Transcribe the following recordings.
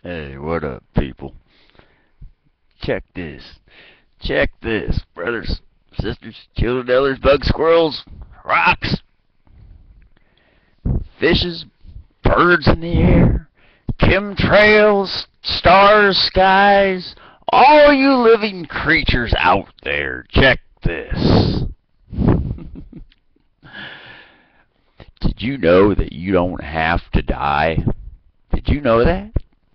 Hey, what up, people? Check this. Check this, brothers, sisters, children, elders, bugs, squirrels, rocks, fishes, birds in the air, chemtrails, stars, skies, all you living creatures out there. Check this. Did you know that you don't have to die? Did you know that?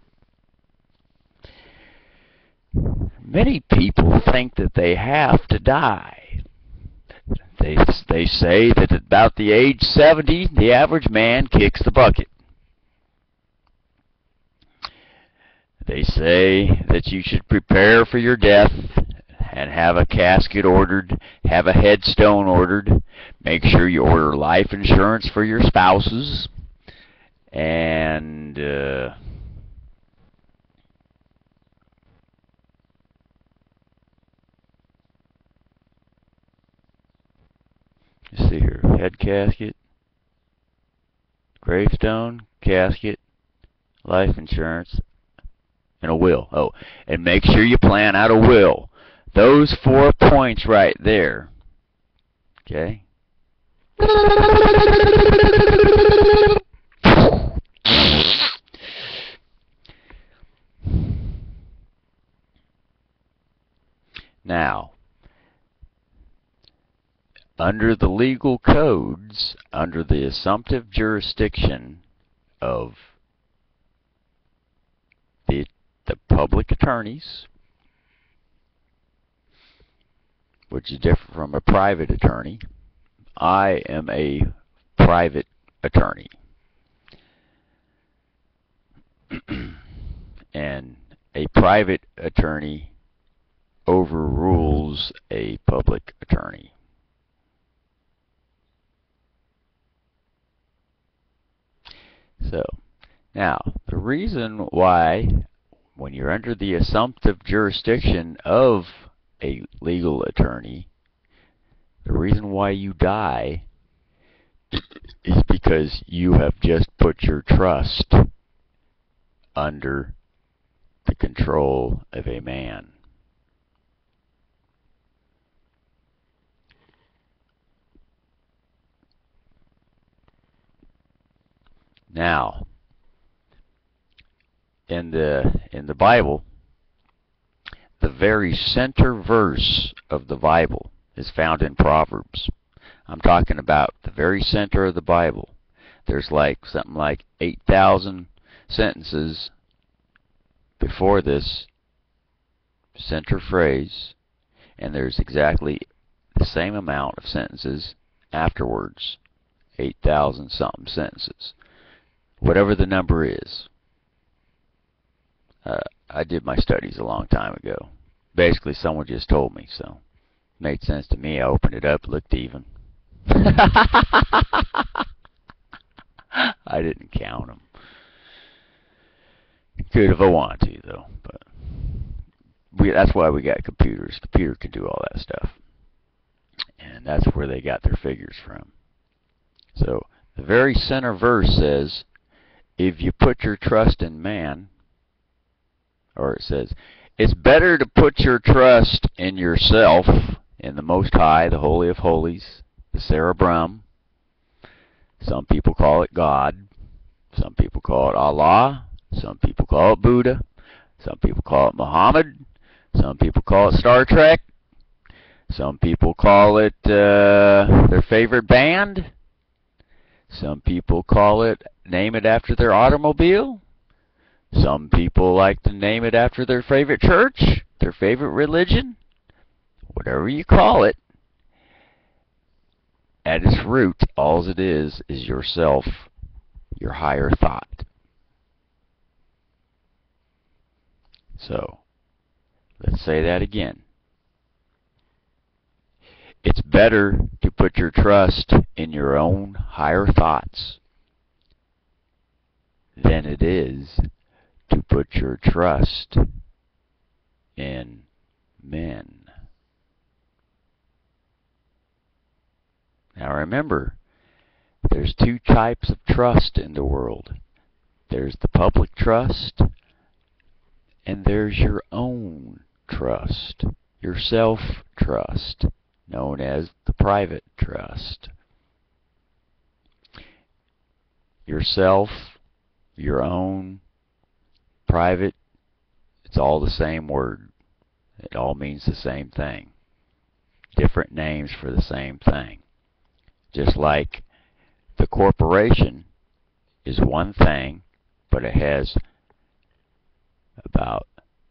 Many people think that they have to die. They say that at about the age 70, the average man kicks the bucket. They say that you should prepare for your death and have a casket ordered, have a headstone ordered, make sure you order life insurance for your spouses, and let's see here, head casket, gravestone, casket, life insurance, and a will. Oh, and make sure you plan out a will. Those 4 points right there. Okay? Now, under the legal codes, under the assumptive jurisdiction of the public attorneys, which is different from a private attorney, I am a private attorney. And a private attorney overrules a public attorney. So, now, the reason why, when you're under the assumptive jurisdiction of a legal attorney, the reason why you die is because you have just put your trust under the control of a man. Now, in the Bible, the very center verse of the Bible is found in Proverbs. I'm talking about the very center of the Bible. There's like something like 8,000 sentences before this center phrase, and there's exactly the same amount of sentences afterwards. 8,000 something sentences. Whatever the number is. I did my studies a long time ago. Basically, someone just told me, so it made sense to me. I opened it up, looked even. I didn't count them. Could if I wanted to, though. But that's why we got computers. Computer can do all that stuff. And that's where they got their figures from. So the very center verse says, if you put your trust in man, or it says, it's better to put your trust in yourself, in the Most High, the Holy of Holies, the Cerebrum. Some people call it God. Some people call it Allah. Some people call it Buddha. Some people call it Muhammad. Some people call it Star Trek. Some people call it their favorite band. Some people call it, name it after their automobile. Some people like to name it after their favorite church, their favorite religion. Whatever you call it, at its root, all it is yourself, your higher thought. So, let's say that again. It's better to put your trust in your own higher thoughts than it is to put your trust in men. Now remember, there's two types of trust in the world. There's the public trust And there's your own trust, your self-trust, known as the private trust. Yourself, your own, private, it's all the same word. It all means the same thing. Different names for the same thing. Just like the corporation is one thing, but it has about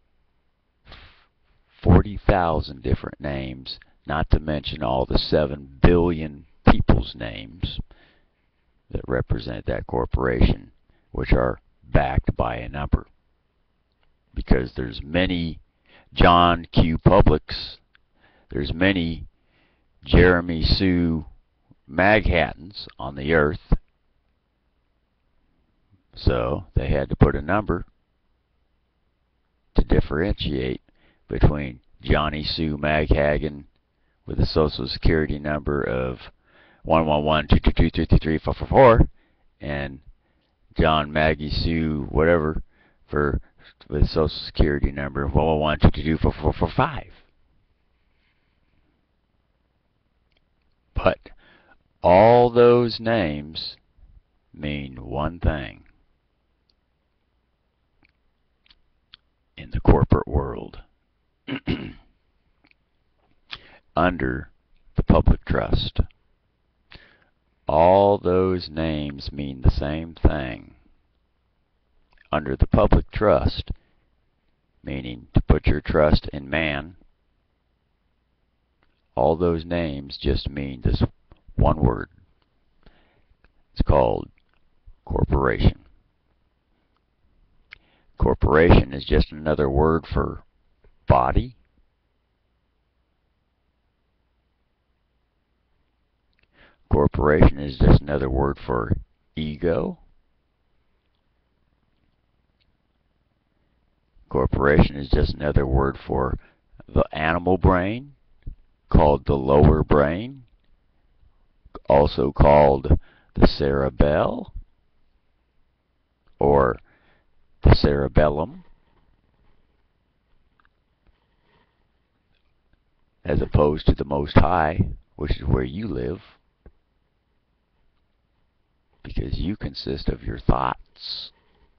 40,000 different names, not to mention all the 7 billion people's names that represent that corporation, which are backed by a number. Because there's many John Q. Publics, there's many Jeremy Sue Maghattons on the earth, so they had to put a number to differentiate between Johnny Sue Maghagan with a social security number of 111-222-333-444 and John Maggie Sue whatever with a social security number of 111-222-4445. But all those names mean one thing in the corporate world. Under the public trust, all those names mean the same thing. Under the public trust, meaning to put your trust in man, all those names just mean this one word. It's called corporation. Corporation is just another word for body. Corporation is just another word for ego. Corporation is just another word for the animal brain, called the lower brain, also called the cerebell or the cerebellum, as opposed to the Most High, which is where you live, because you consist of your thoughts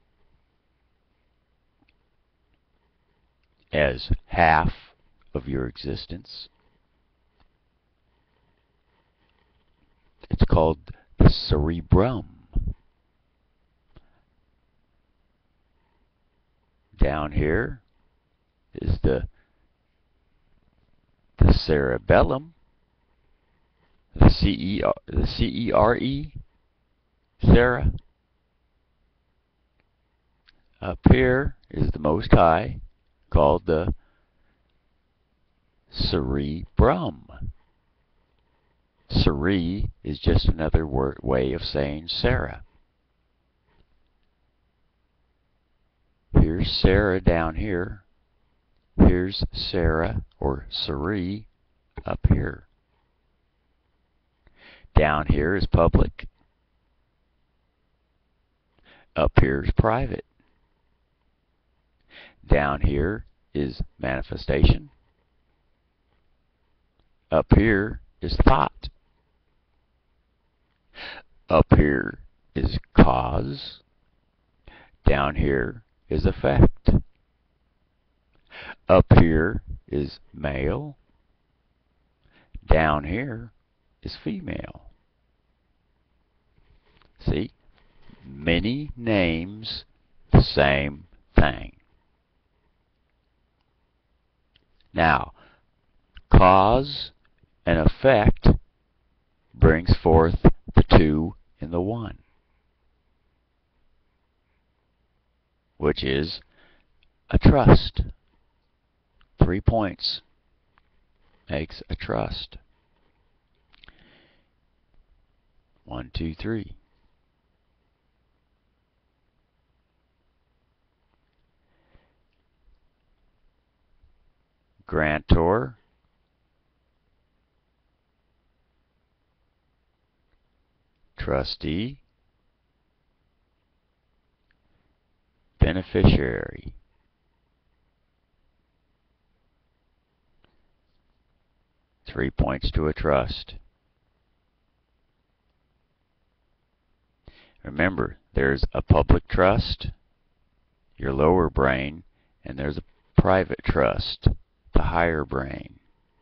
as half of your existence. It's called the cerebrum. Down here is the cerebellum, the C-E-R-E, Sarah. Up here is the Most High, called the cerebrum. Cere is just another way of saying Sarah. Here's Sarah down here. Here's Sarah, or Cere, up here. Down here is public. Up here is private. Down here is manifestation. Up here is thought. Up here is cause. Down here is effect. Up here is male. Down here is female. See? Many names, the same thing. Now, cause and effect brings forth the two in the one, which is a trust. 3 points makes a trust. 1, 2, 3. Grantor, trustee, beneficiary. 3 points to a trust. Remember, there's a public trust, your lower brain, and there's a private trust, the higher brain.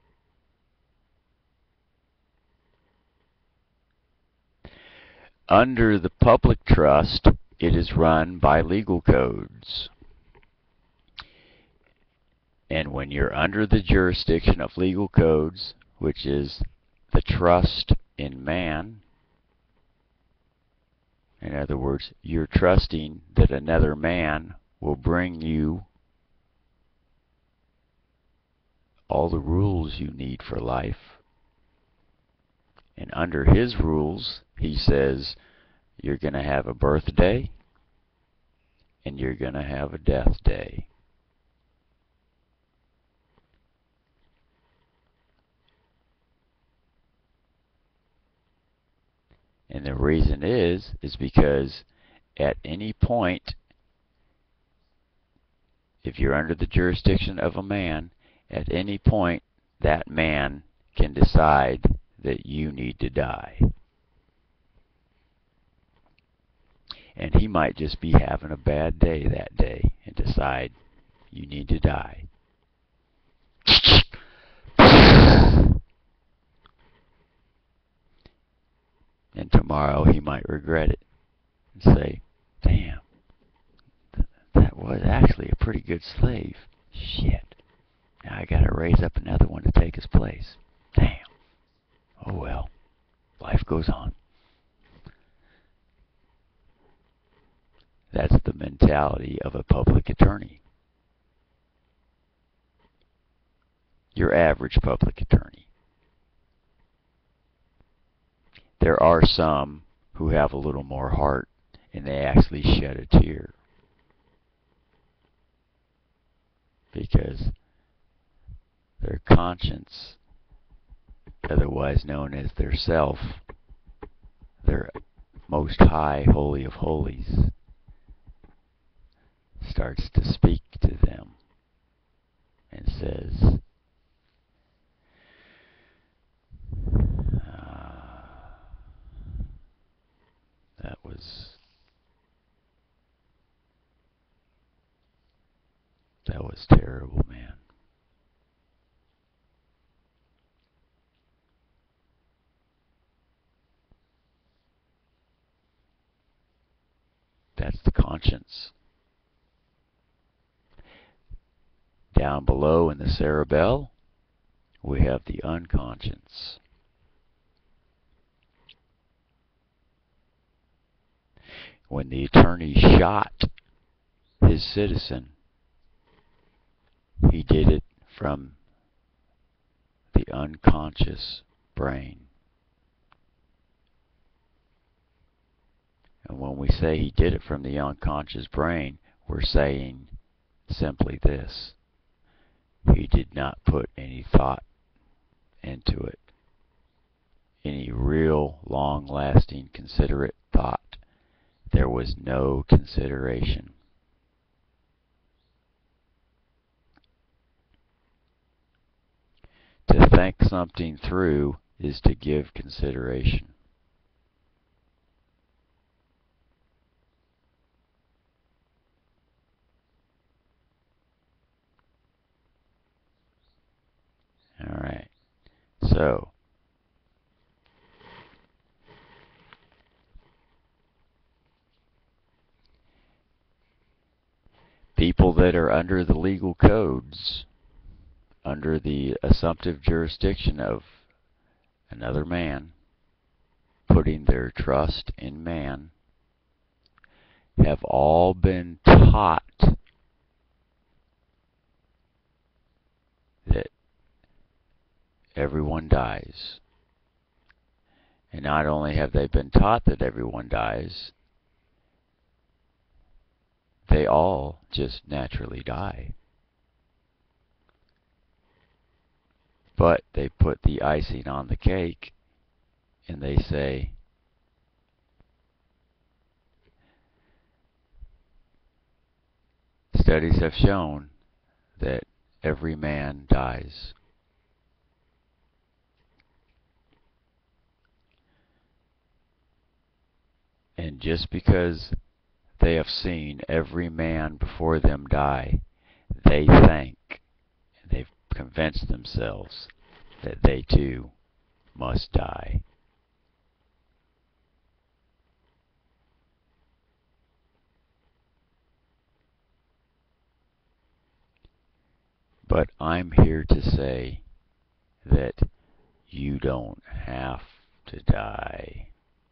Under the public trust, it is run by legal codes. And when you're under the jurisdiction of legal codes, which is the trust in man, in other words, you're trusting that another man will bring you all the rules you need for life. And under his rules, he says, you're going to have a birthday and you're going to have a death day. And the reason is because at any point, if you're under the jurisdiction of a man, at any point that man can decide that you need to die. And he might just be having a bad day that day and decide you need to die. And tomorrow he might regret it and say, damn, that was actually a pretty good slave. Shit. Now I gotta raise up another one to take his place. Damn. Oh well. Life goes on. That's the mentality of a public attorney. Your average public attorney. There are some who have a little more heart and they actually shed a tear because their conscience, otherwise known as their self, their most high holy of holies, starts to speak to them and says, that was terrible, man. That's the conscience. Down below in the cerebell, we have the unconscious. When the attorney shot his citizen, he did it from the unconscious brain. And when we say he did it from the unconscious brain, we're saying simply this. He did not put any thought into it. Any real, long-lasting, considerate thought. There was no consideration. To think something through is to give consideration. All right. So, people that are under the legal codes, under the assumptive jurisdiction of another man, putting their trust in man, have all been taught that everyone dies. And not only have they been taught that everyone dies, they all just naturally die. But they put the icing on the cake and they say, studies have shown that every man dies. And just because they have seen every man before them die, they think, and they've convinced themselves that they too must die. But I'm here to say that you don't have to die.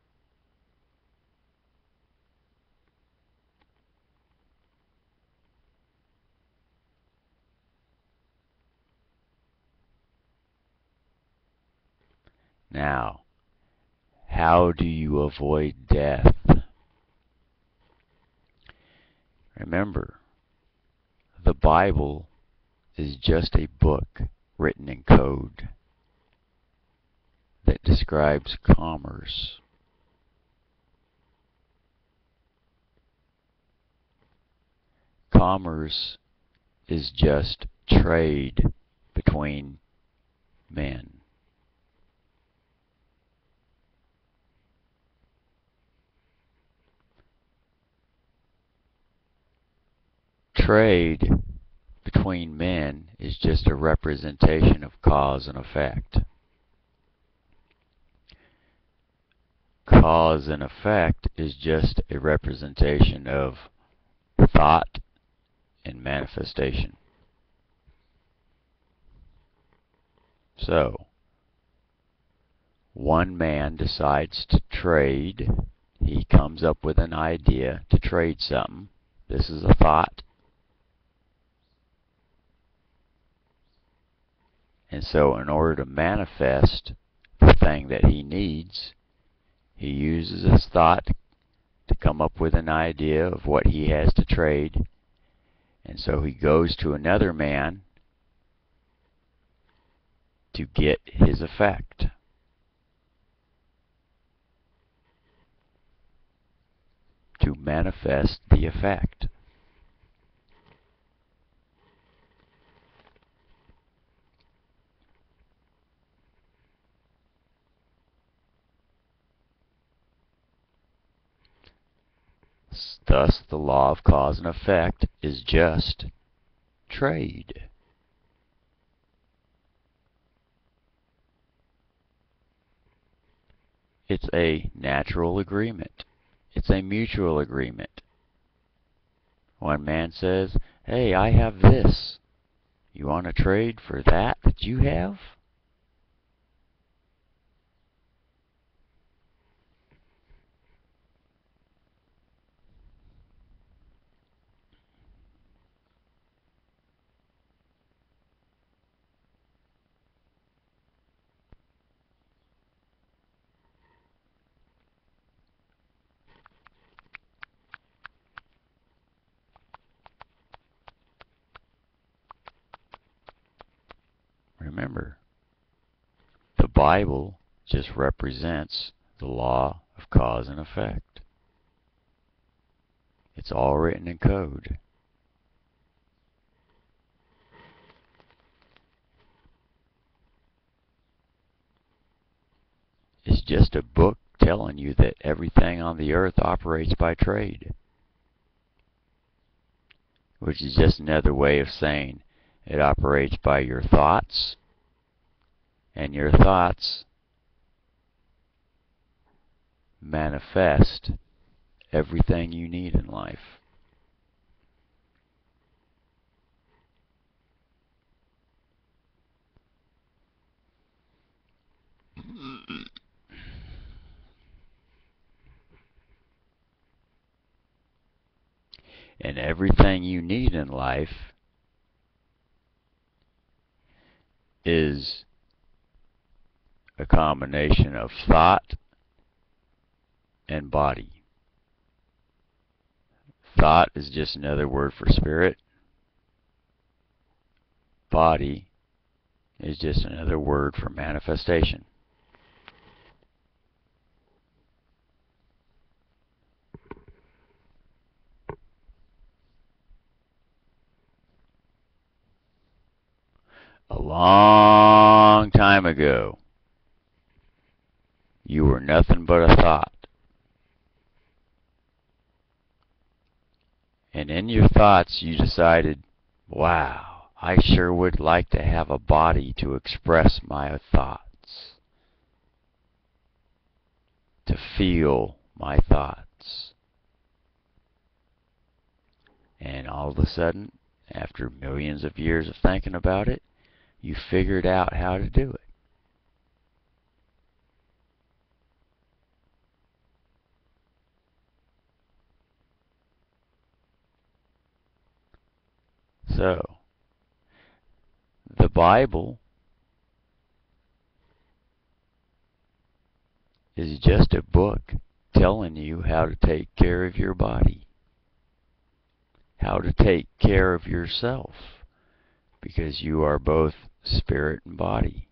Now, how do you avoid death? Remember, the Bible is just a book written in code that describes commerce. Commerce is just trade between men. Trade between men is just a representation of cause and effect. Cause and effect is just a representation of thought and manifestation. So, one man decides to trade. He comes up with an idea to trade something. This is a thought. And so in order to manifest the thing that he needs, he uses his thought to come up with an idea of what he has to trade. And so he goes to another man to get his effect. To manifest the effect. Thus, the law of cause and effect is just trade. It's a natural agreement. It's a mutual agreement. One man says, "Hey, I have this. You want to trade for that you have?" Remember, the Bible just represents the law of cause and effect. It's all written in code. It's just a book telling you that everything on the earth operates by trade, which is just another way of saying it operates by your thoughts, and your thoughts manifest everything you need in life. And everything you need in life is a combination of thought and body. Thought is just another word for spirit. Body is just another word for manifestation. A long time ago, you were nothing but a thought. And in your thoughts you decided, wow, I sure would like to have a body to express my thoughts, to feel my thoughts. And all of a sudden, after millions of years of thinking about it, you figured out how to do it. So, the Bible is just a book telling you how to take care of your body, how to take care of yourself, because you are both spirit and body.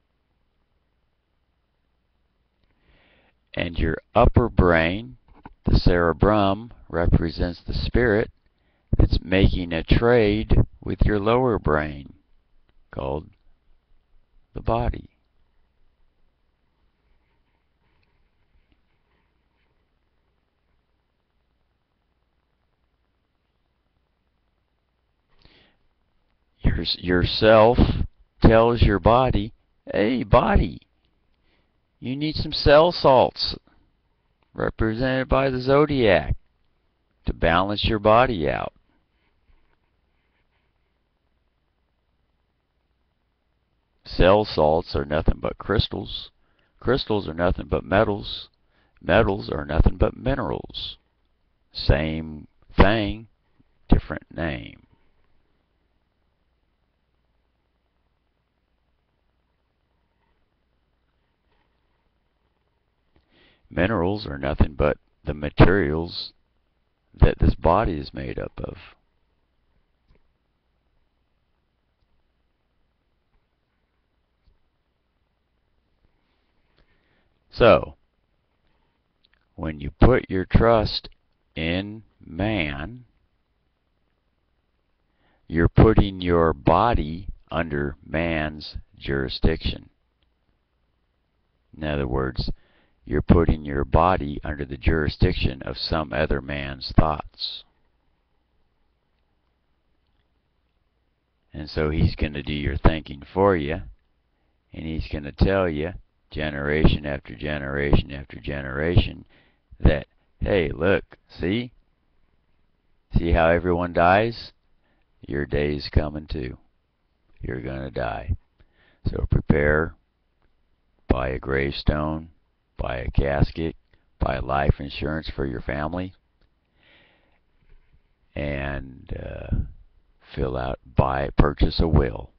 And your upper brain, the cerebrum, represents the spirit that's making a trade with your lower brain, called the body. Yourself tells your body, hey body, you need some cell salts, represented by the zodiac, to balance your body out. Cell salts are nothing but crystals. Crystals are nothing but metals. Metals are nothing but minerals. Same thing, different name. Minerals are nothing but the materials that this body is made up of. So, when you put your trust in man, you're putting your body under man's jurisdiction. In other words, you're putting your body under the jurisdiction of some other man's thoughts. And so he's going to do your thinking for you, and he's going to tell you, generation after generation after generation, that, hey, look, see how everyone dies? Your day's coming too. You're going to die. So prepare, buy a gravestone, buy a casket, buy life insurance for your family, and purchase a will.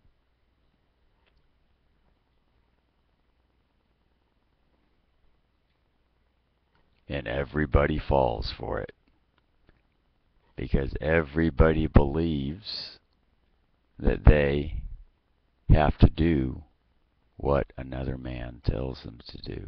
And everybody falls for it, because everybody believes that they have to do what another man tells them to do.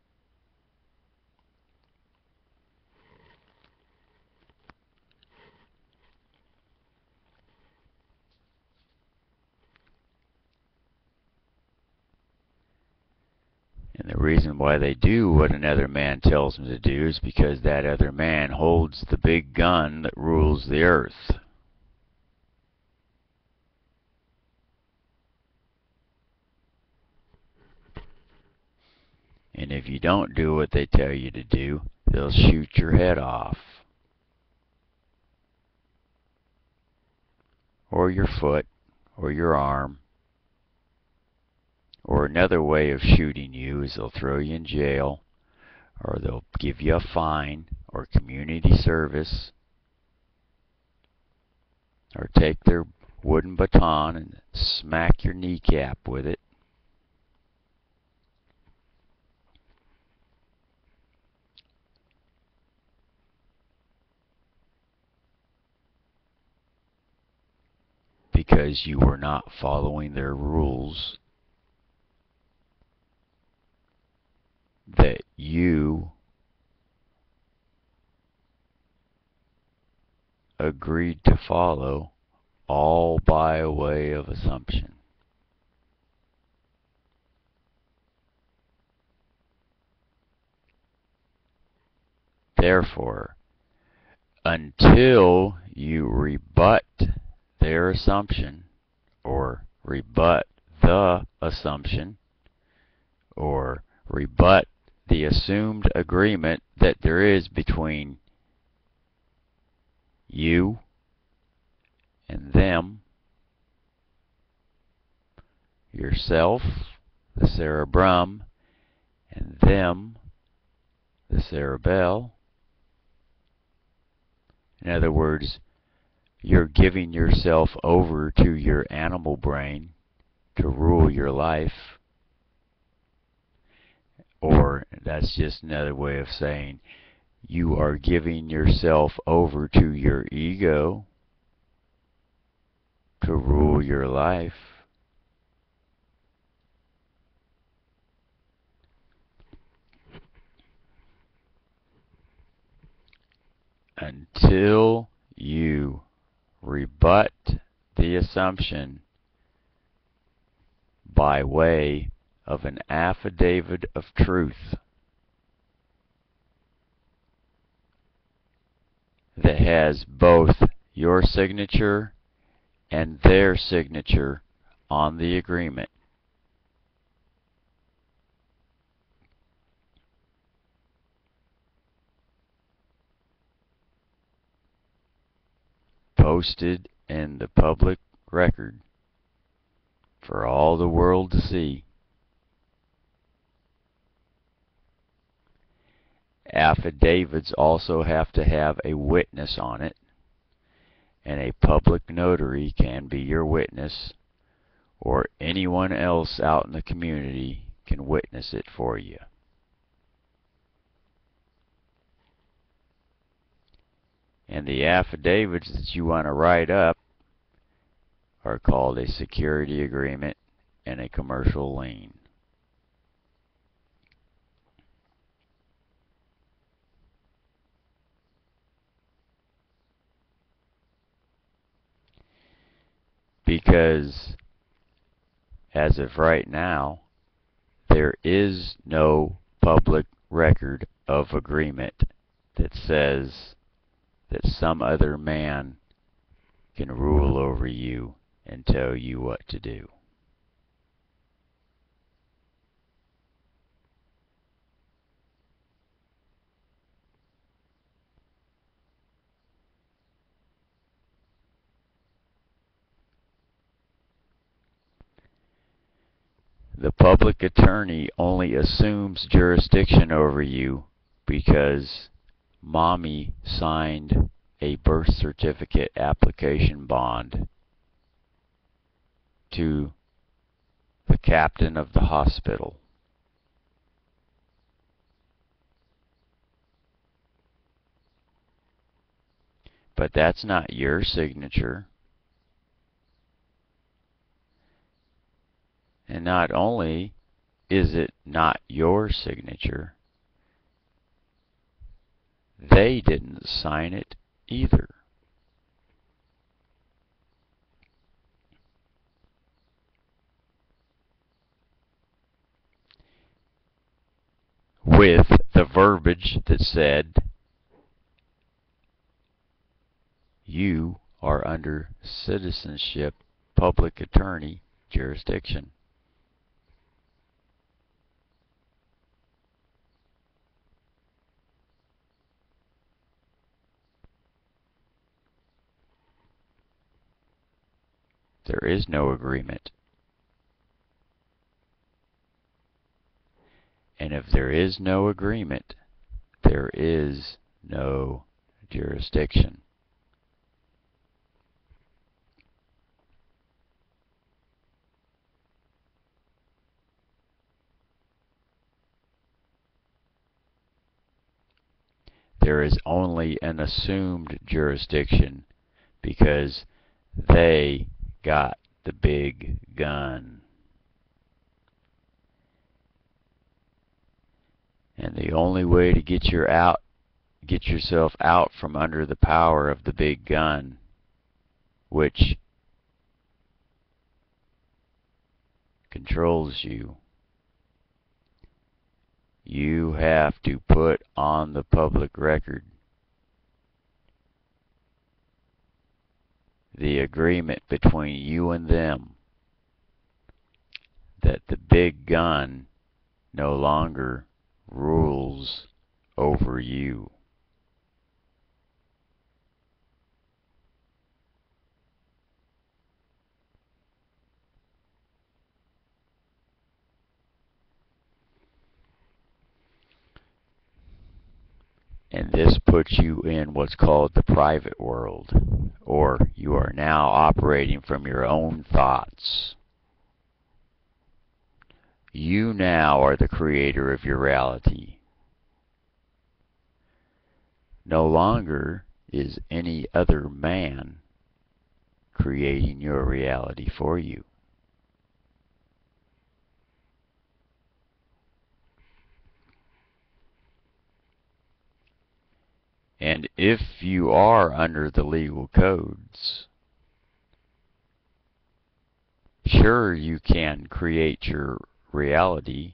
And the reason why they do what another man tells them to do is because that other man holds the big gun that rules the earth. And if you don't do what they tell you to do, they'll shoot your head off. Or your foot, or your arm. Or another way of shooting you is they'll throw you in jail, or they'll give you a fine, or community service, or take their wooden baton and smack your kneecap with it. Because you were not following their rules that you agreed to follow, all by way of assumption. Therefore, until you rebut their assumption, or rebut the assumption, or rebut the assumed agreement that there is between you and them, yourself, the cerebrum, and them, the cerebell. In other words, you're giving yourself over to your animal brain to rule your life. Or that's just another way of saying you are giving yourself over to your ego to rule your life. Until you rebut the assumption by way of an affidavit of truth that has both your signature and their signature on the agreement. Posted in the public record for all the world to see. Affidavits also have to have a witness on it, and a public notary can be your witness, or anyone else out in the community can witness it for you. And the affidavits that you want to write up are called a security agreement and a commercial lien. Because as of right now, there is no public record of agreement that says that some other man can rule over you and tell you what to do. The public attorney only assumes jurisdiction over you because Mommy signed a birth certificate application bond to the captain of the hospital. But that's not your signature. And not only is it not your signature, they didn't sign it either. With the verbiage that said, you are under citizenship public attorney jurisdiction. There is no agreement. And if there is no agreement, there is no jurisdiction. There is only an assumed jurisdiction because they got the big gun. And the only way to get yourself out from under the power of the big gun, which controls you, you have to put on the public record the agreement between you and them that the big gun no longer rules over you. And this puts you in what's called the private world, or you are now operating from your own thoughts. You now are the creator of your reality. No longer is any other man creating your reality for you. And if you are under the legal codes, sure, you can create your reality,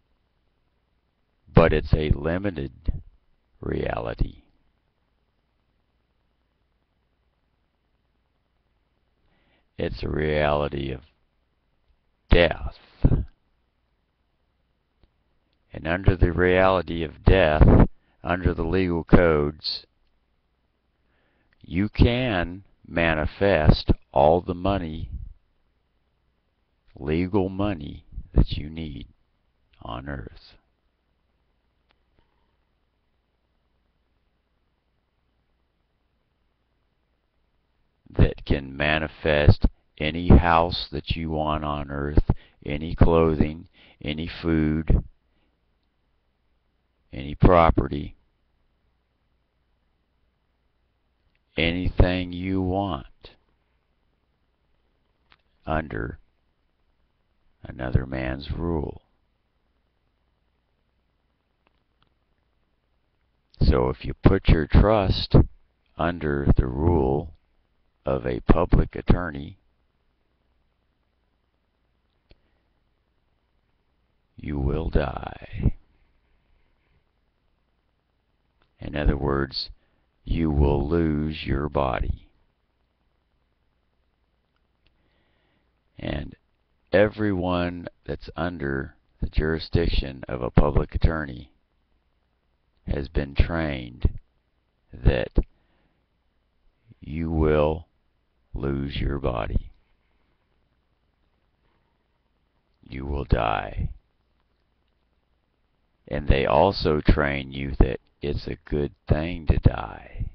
but it's a limited reality. It's a reality of death. And under the reality of death, under the legal codes, you can manifest all the money, legal money, that you need on earth. That can manifest any house that you want on earth, any clothing, any food, any property, anything you want under another man's rule. So if you put your trust under the rule of a public attorney, you will die. In other words, you will lose your body. And everyone that's under the jurisdiction of a public attorney has been trained that you will lose your body. You will die. And they also train you that it's a good thing to die.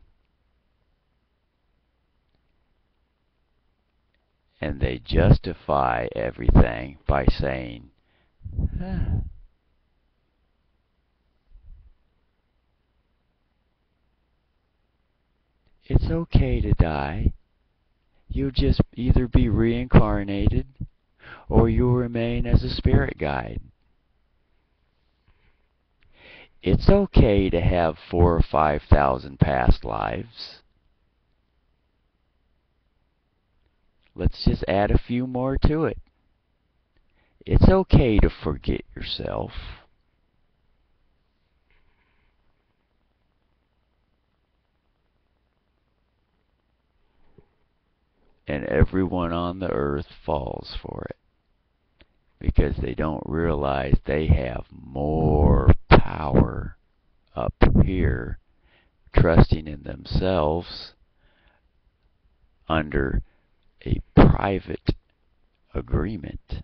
And they justify everything by saying, it's okay to die. You'll just either be reincarnated or you'll remain as a spirit guide. It's okay to have 4,000 or 5,000 past lives. Let's just add a few more to it. It's okay to forget yourself. And everyone on the earth falls for it because they don't realize they have more power up here, trusting in themselves under a private agreement.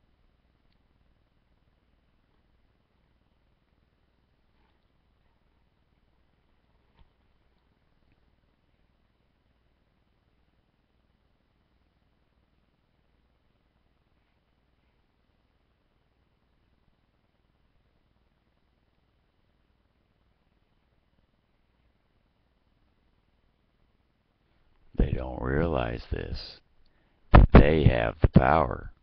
They don't realize this. They have the power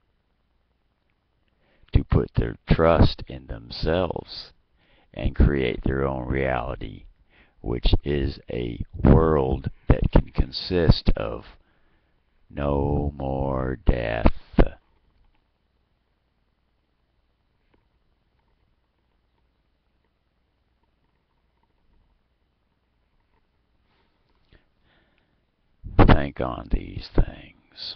to put their trust in themselves and create their own reality, which is a world that can consist of no more death. Think on these things.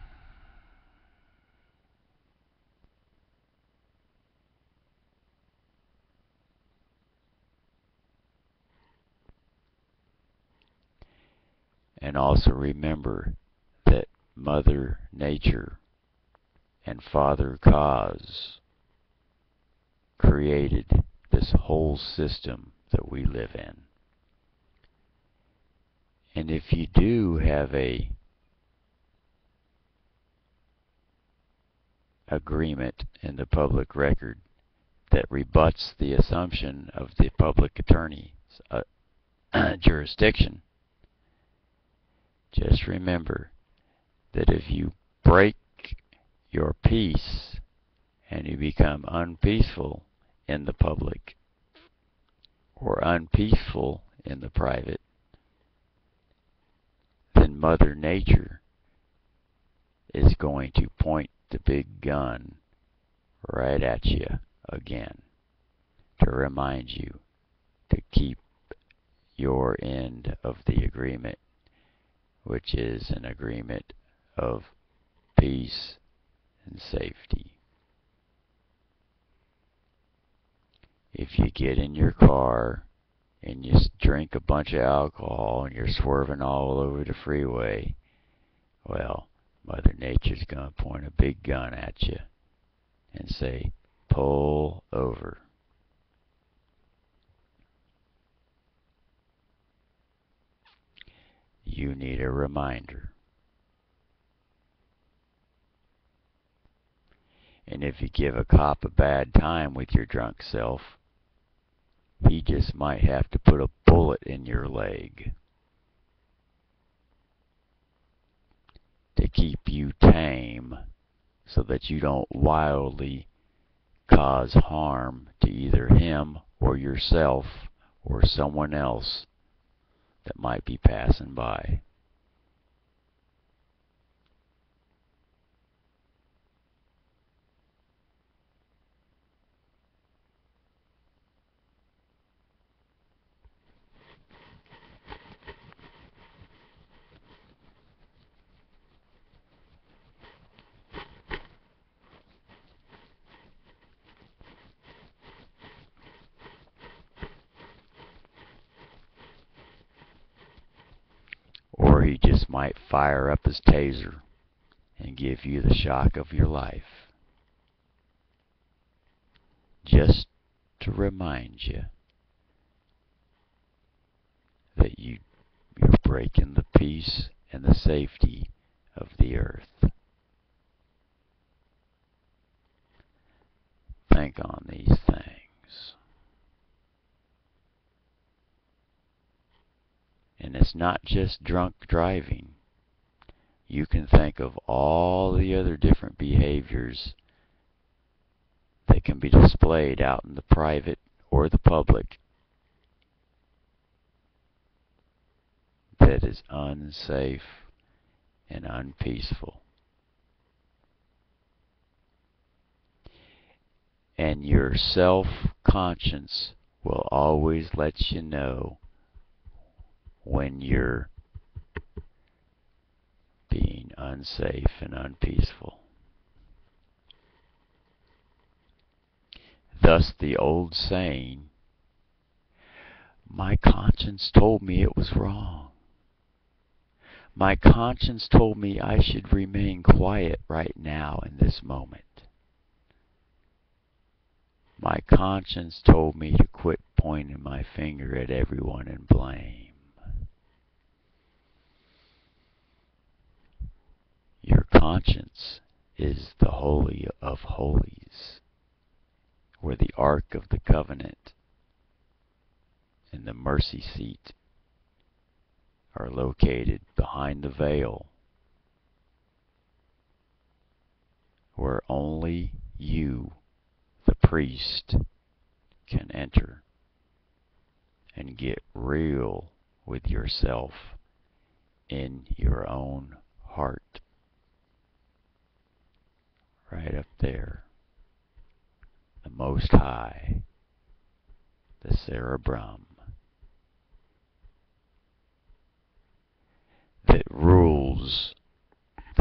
And also remember that Mother Nature and Father Cause created this whole system that we live in. And if you do have a agreement in the public record that rebuts the assumption of the public attorney's jurisdiction, just remember that if you break your peace and you become unpeaceful in the public or unpeaceful in the private, then Mother Nature is going to point the big gun right at you again to remind you to keep your end of the agreement, which is an agreement of peace and safety. If you get in your car and you drink a bunch of alcohol and you're swerving all over the freeway, well, Mother Nature's going to point a big gun at you and say, pull over. You need a reminder. And if you give a cop a bad time with your drunk self, he just might have to put a bullet in your leg to keep you tame so that you don't wildly cause harm to either him or yourself or someone else that might be passing by. Or he just might fire up his taser and give you the shock of your life. Just to remind you that you're breaking the peace and the safety of the earth. Think on these things. And it's not just drunk driving. You can think of all the other different behaviors that can be displayed out in the private or the public that is unsafe and unpeaceful. And your self-conscience will always let you know when you're being unsafe and unpeaceful. Thus the old saying, my conscience told me it was wrong. My conscience told me I should remain quiet right now in this moment. My conscience told me to quit pointing my finger at everyone and blame. Your conscience is the Holy of Holies, where the Ark of the Covenant and the mercy seat are located behind the veil, where only you, the priest, can enter and get real with yourself in your own heart. Right up there, the Most High, the cerebrum, that rules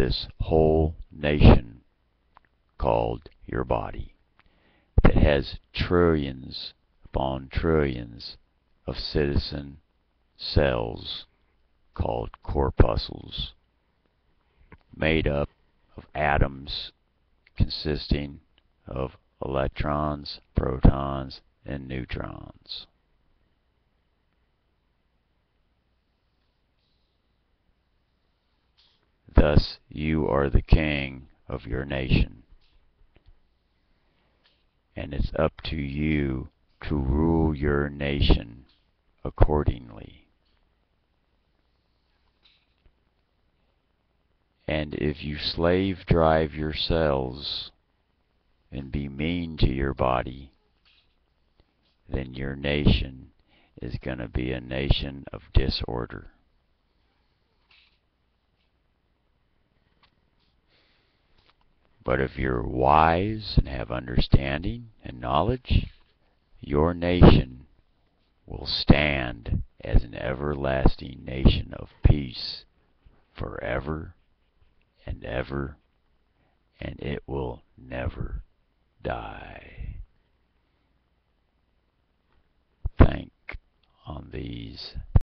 this whole nation called your body that has trillions upon trillions of citizen cells called corpuscles, made up of atoms consisting of electrons, protons, and neutrons. Thus, you are the king of your nation, and it's up to you to rule your nation accordingly. And if you slave drive your cells and be mean to your body, then your nation is going to be a nation of disorder. But if you're wise and have understanding and knowledge, your nation will stand as an everlasting nation of peace forever and ever, and it will never die. Think on these